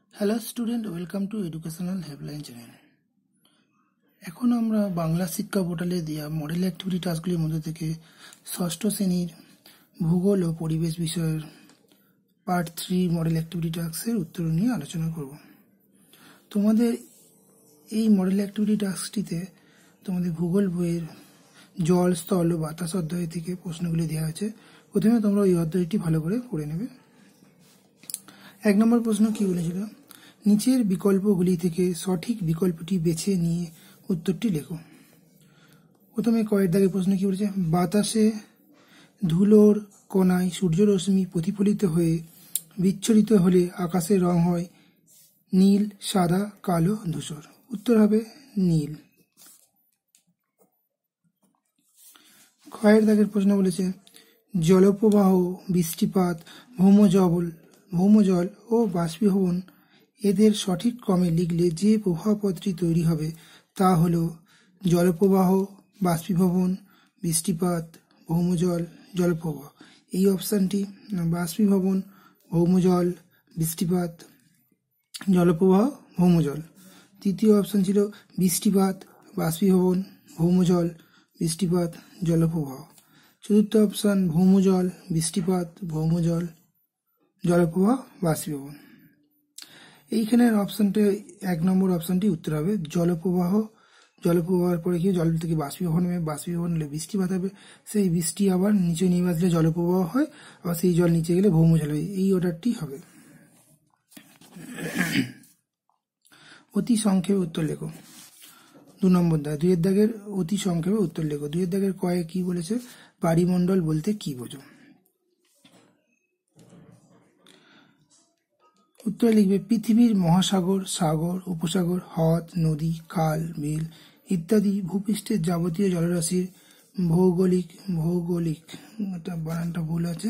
Hello student, welcome to educational helpline channel. এখন আমরা বাংলা শিক্ষা পোর্টালে দেওয়া মডেল অ্যাক্টিভিটি টাস্কগুলির মধ্যে থেকে ষষ্ঠ শ্রেণীর ভূগোল ও পরিবেশ বিষয়ের পার্ট 3 মডেল অ্যাক্টিভিটি টাস্কের উত্তর নিয়ে আলোচনা করব। তোমাদের এই মডেল অ্যাক্টিভিটি টাস্কটিতে তোমাদের ভূগোল বইয়ের জল, স্থল ও বাতাস অধ্যায় থেকে প্রশ্নগুলি দেওয়া হয়েছে। প্রথমে তোমরা এই অধ্যায়টি ভালো করে পড়ে নেবে। 1 নম্বর প্রশ্ন কি বলেছিল? নিচের বিকল্পগুলি থেকে সঠিক বিকল্পটি বেছে নিয়ে উত্তরটি লেখো। প্রথমে কয়ের দাগের প্রশ্ন কি বলেছে? বাতাসে ধুলোর কণায় সূর্যরশ্মি প্রতিফলিত হয়ে বিচ্ছুরিত হলে আকাশের রং হয় নীল, সাদা, কালো, ধূসর। উত্তর হবে নীল। ক্ষয়ের দাগের প্রশ্ন বলেছে জলপ্রবাহ, বৃষ্টিপাত, ভৌমজল ও বাষ্পীভবন এদের সঠিক ক্রমে লিখলে যে প্রবাহপথটি তৈরি হবে তা হল জলপ্রবাহ, বাষ্পীভবন, বৃষ্টিপাত, ভৌমজল, জলপ্রবাহ। এই অপশানটি বাষ্পীভবন, ভৌমজল, বৃষ্টিপাত, জলপ্রবাহ, ভৌমজল। তৃতীয় অপশান ছিল বৃষ্টিপাত, বাষ্পীভবন, ভৌমজল, বৃষ্টিপাত, জলপ্রবাহ। চতুর্থ অপশান ভৌমজল, বৃষ্টিপাত, ভৌমজল, জলপ্রবাহ, বাষ্পীভবন। এইখানের অপশানটা 1 নম্বর অপশানটি উত্তর হবে জলপ্রবাহ। জলপ্রবাহের পরে কি জল থেকে বাষ্পীভবন হবে, বাষ্পীভবন হলে বৃষ্টিপাত হবে, সেই বৃষ্টি আবার নিচে নেমে আসলে জলপ্রবাহ হয়, আবার সেই জল নিচে গেলে ভৌমজল হয়। এই অর্ডারটি হবে। অতি সংক্ষেপে উত্তর লেখো। 2 নম্বর দাগ, 2 এর দাগের অতি সংক্ষেপে উত্তর লেখো। 2 এর দাগের কয়ে কি বলেছে? বাড়িমণ্ডল বলতে কি বোঝো? উত্তরে লিখবে পৃথিবীর মহাসাগর, সাগর, উপসাগর, হ্রদ, নদী, খাল, বিল ইত্যাদি ভূপৃষ্ঠের যাবতীয় জলরাশির ভৌগোলিক এটা বানানটা ভুল আছে,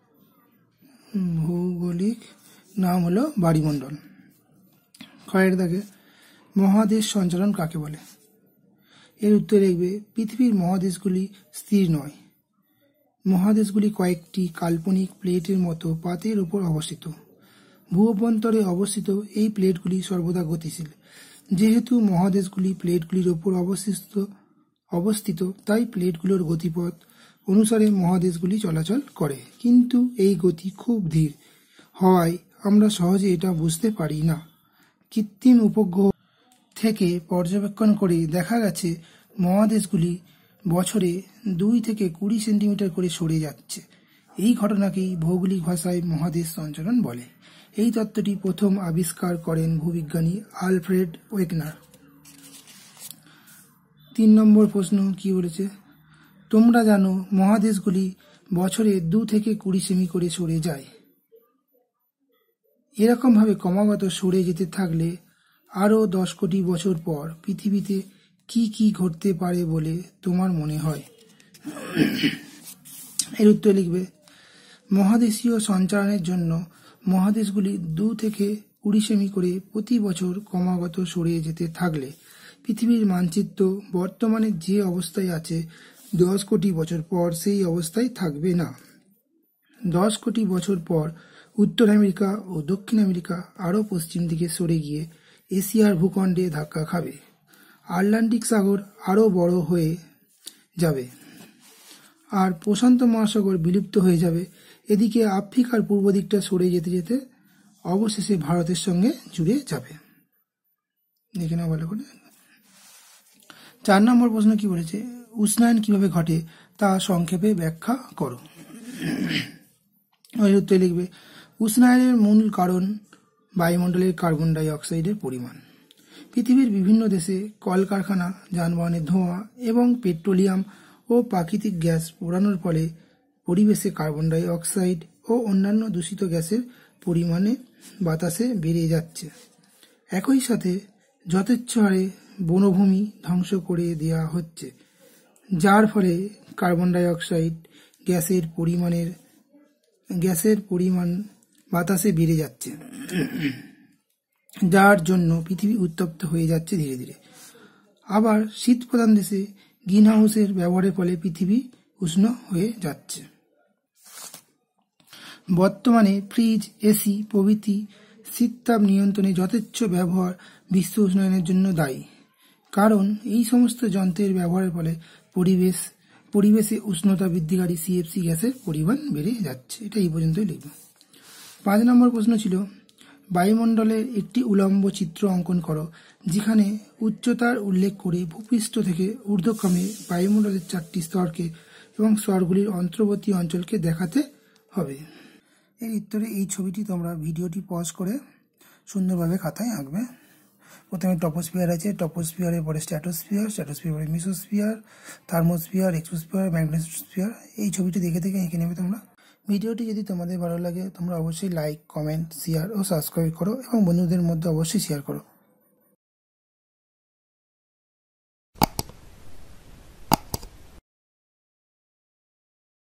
ভৌগোলিক নাম হলো বাড়িমণ্ডল। ক্ষয়ের দাগে মহাদেশ সঞ্চালন কাকে বলে? এর উত্তরে লিখবে পৃথিবীর মহাদেশগুলি স্থির নয়। মহাদেশগুলি কয়েকটি কাল্পনিক প্লেটের মতো পাতের উপর অবস্থিত। ভূ অভ্যন্তরে অবস্থিত এই প্লেটগুলি সর্বদা গতিশীল। যেহেতু মহাদেশগুলি প্লেটগুলির উপর অবস্থিত তাই প্লেটগুলোর গতিপথ অনুসারে মহাদেশগুলি চলাচল করে, কিন্তু এই গতি খুব ধীর হওয়ায় আমরা সহজে এটা বুঝতে পারি না। কৃত্রিম উপগ্রহ থেকে পর্যবেক্ষণ করে দেখা গেছে মহাদেশগুলি বছরে 2 থেকে 20 সেন্টিমিটার করে সরে যাচ্ছে। এই ঘটনাকেই ভৌগোলিক ভাষায় মহাদেশ সঞ্চালন বলে। এই তত্ত্বটি প্রথম আবিষ্কার করেন ভূবিজ্ঞানী আলফ্রেড ওয়েগনার। 3 নম্বর প্রশ্ন কি বলেছে? তোমরা জানো মহাদেশগুলি বছরে 2 থেকে 20 সেমি করে সরে যায়। এরকম ভাবে ক্রমাগত সরে যেতে থাকলে আরো 10 কোটি বছর পর পৃথিবীতে কি কি ঘটতে পারে বলে তোমার মনে হয়? এর উত্তর লিখবে মহাদেশীয় সঞ্চালনের জন্য মহাদেশগুলি 2 থেকে 20 সেমি করে প্রতি বছর ক্রমাগত সরে যেতে থাকলে পৃথিবীর মানচিত্র বর্তমানে যে অবস্থায় আছে 10 কোটি বছর পর সেই অবস্থায় থাকবে না। 10 কোটি বছর পর উত্তর আমেরিকা ও দক্ষিণ আমেরিকা আরও পশ্চিম দিকে সরে গিয়ে এশিয়ার ভূখণ্ডে ধাক্কা খাবে। আটলান্টিক সাগর আরও বড় হয়ে যাবে আর প্রশান্ত মহাসাগর বিলুপ্ত হয়ে যাবে। এদিকে আফ্রিকার পূর্ব দিকটা সরে যেতে যেতে অবশেষে ভারতের সঙ্গে জুড়ে যাবে। দেখে নাও ভালো করে। 4 নম্বর প্রশ্ন কি বলেছে? উষ্ণায়ন কিভাবে ঘটে তা সংক্ষেপে ব্যাখ্যা করো। এর উত্তরে লিখবে উষ্ণায়নের মূল কারণ বায়ুমণ্ডলের কার্বন ডাই অক্সাইডের পরিমাণ। পৃথিবীর বিভিন্ন দেশে কলকারখানা, যানবাহনের ধোঁয়া এবং পেট্রোলিয়াম ও প্রাকৃতিক গ্যাস পোড়ানোর ফলে পরিবেশে কার্বন ডাই অক্সাইড ও অন্যান্য দূষিত গ্যাসের পরিমাণে বাতাসে বেড়ে যাচ্ছে। একই সাথে যথেচ্ছ হারে বনভূমি ধ্বংস করে দেওয়া হচ্ছে, যার ফলে কার্বন ডাই অক্সাইড গ্যাসের পরিমাণ বাতাসে বেড়ে যাচ্ছে, যার জন্য পৃথিবী উত্তপ্ত হয়ে যাচ্ছে ধীরে ধীরে। আবার শীত প্রধান দেশে গ্রিনহাউসের ব্যবহারের ফলে পৃথিবী উষ্ণ হয়ে যাচ্ছে। বর্তমানে ফ্রিজ, এসি প্রভৃতি শীততাপ নিয়ন্ত্রণে যথেচ্ছ ব্যবহার বিশ্ব উষ্ণায়নের জন্য দায়ী, কারণ এই সমস্ত যন্ত্রের ব্যবহারের ফলে পরিবেশে উষ্ণতা বৃদ্ধিকারী সিএফসি গ্যাসের পরিমাণ বেড়ে যাচ্ছে। এটা এই পর্যন্তই লিখব। 5 নম্বর প্রশ্ন ছিল, বায়ুমণ্ডলের একটি উলম্ব চিত্র অঙ্কন করো যেখানে উচ্চতার উল্লেখ করে ভূপৃষ্ঠ থেকে ঊর্ধ্বক্রমে বায়ুমণ্ডলের 4টি স্তরকে এবং স্তরগুলির অন্তর্বর্তী অঞ্চলকে দেখাতে হবে। এর উত্তরে এই ছবিটি তোমরা ভিডিওটি পজ করে সুন্দরভাবে খাতায় আঁকবে। প্রথমে টপোস্ফিয়ার আছে, টপোস্ফিয়ারের পরে স্ট্র্যাটোস্ফিয়ার, স্ট্র্যাটোস্ফিয়ার পরে মিসোস্ফিয়ার, থার্মোস্ফিয়ার, এক্সোস্ফিয়ার, ম্যাগনেটোস্ফিয়ার। এই ছবিটি দেখে এঁকে নেবে তোমরা। ভিডিওটি যদি তোমাদের ভালো লাগে তোমরা অবশ্যই লাইক, কমেন্ট, শেয়ার ও সাবস্ক্রাইব করো এবং বন্ধুদের মধ্যে অবশ্যই শেয়ার করো।